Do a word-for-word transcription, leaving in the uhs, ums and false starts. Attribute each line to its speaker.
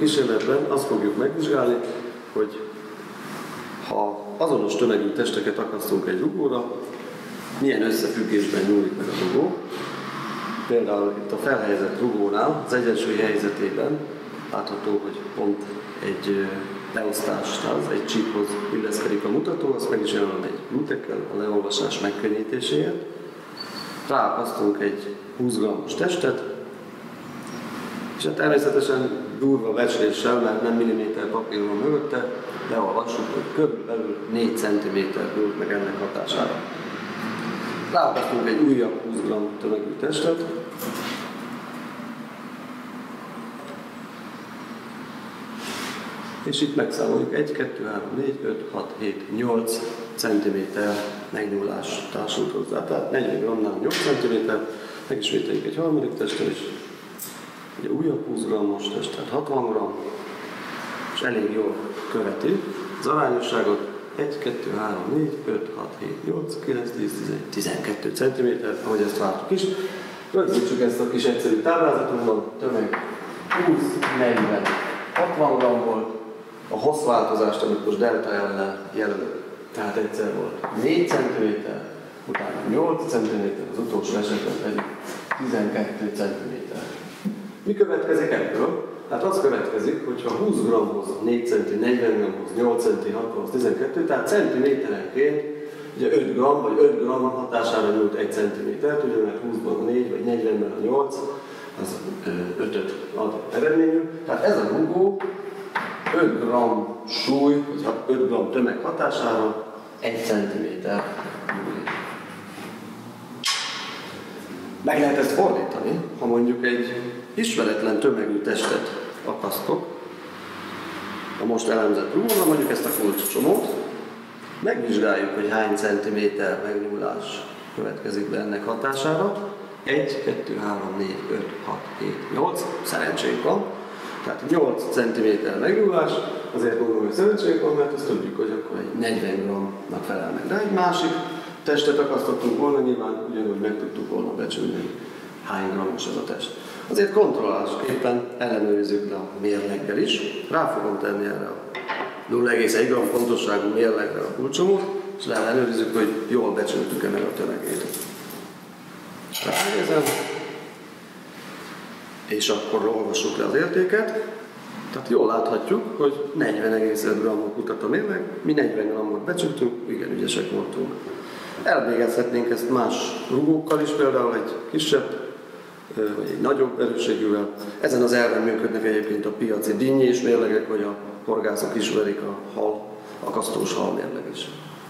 Speaker 1: kísérletben azt fogjuk megvizsgálni, hogy ha azonos tömegű testeket akasztunk egy rugóra, milyen összefüggésben nyúlik meg a rugó. Például itt a felhelyezett rugónál, az egyensúly helyzetében látható, hogy pont egy beosztáshoz, egy csíkhoz illeszkedik a mutató, azt meg is jelölöm egy mutekkel a leolvasás megkönnyítéséért. Ráakasztunk egy húsz grammos testet, és hát természetesen durva becsléssel, mert nem milliméter papír van mögötte, leolvassuk, hogy körülbelül négy centiméter nyújt meg ennek hatására. Ráakasztunk egy újabb húsz gramm tömegű testet, és itt megszámoljuk egy, kettő, három, négy, öt, hat, hét, nyolc centiméter megnyúlás társult hozzá. Tehát negyven grammnál nyolc centiméter, megismételjük egy harmadik testtel is, egy újabb húsz grammos test, tehát hatvan gramm, és elég jól követi az arányosságot. egy, kettő, három, négy, öt, hat, hét, nyolc, kilenc, tíz, tizenegy, tizenkét centiméter, ahogy ezt vártuk is. Rögzítsük ezt a kis egyszerű táblázatunkban, tömeg húsz, negyven, hatvan gramm volt, a hosszváltozást, amit most delta jellel jelölök, tehát egyszer volt négy centiméter, utána nyolc centiméter, az utolsó esetben pedig tizenkét centiméter. Mi következik ebből? Hát az következik, hogy ha húsz grammhoz, négy centi, negyven grammhoz, nyolc centi, hatvanhoz, tizenkettő, tehát centiméterenként ugye öt gramm vagy öt gramm hatására nyújt egy centimétert, ugye mert húszban a négy vagy negyvenben a nyolc, az ötöt ad eredményül. Tehát ez a rugó öt gramm súly, vagy öt gramm tömeg hatására egy centiméter nyúlik. Meg lehet ezt fordítani, ha mondjuk egy ismeretlen tömegű testet akasztok, a most elemzett rugóra, mondjuk ezt a kulcscsomót, megvizsgáljuk, hogy hány centiméter megnyúlás következik be ennek hatására. egy, kettő, három, négy, öt, hat, hét, nyolc, szerencsénk van. Tehát nyolc centiméter megnyúlás, azért gondolom, hogy szerencsénk van, mert azt tudjuk, hogy akkor egy negyven grammnak felel meg. De egy másik testet akasztottunk volna, nyilván ugyanúgy meg tudtuk volna becsülni, hány grammos ez a test. Azért kontrollásképpen ellenőrizzük le a mérleggel is. Rá fogom tenni erre a nulla egész egy gramm fontosságú mérlegre a kulcsomót, és ellenőrizzük, hogy jól becsültük-e meg a tömegét. Ránézem, és akkor olvassuk le az értéket. Tehát jól láthatjuk, hogy negyven egész öt grammot mutat a mérleg, mi negyven grammot becsültünk, igen ügyesek voltunk. Elvégezhetnénk ezt más rugókkal is, például egy kisebb, vagy egy nagyobb erősségűvel. Ezen az elven működnek egyébként a piaci dinnyés mérlegek, vagy a horgászok ismerik a hal, akasztós hal mérleg is.